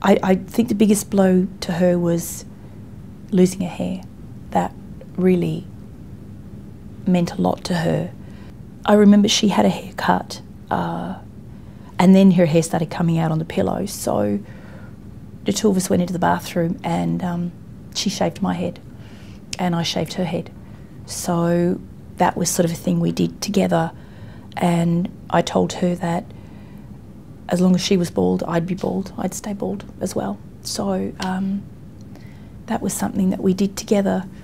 I think the biggest blow to her was losing her hair. That really meant a lot to her. I remember she had a haircut and then her hair started coming out on the pillow, so the two of us went into the bathroom and she shaved my head and I shaved her head. So that was sort of a thing we did together, and I told her that as long as she was bald, I'd be bald. I'd stay bald as well. So that was something that we did together.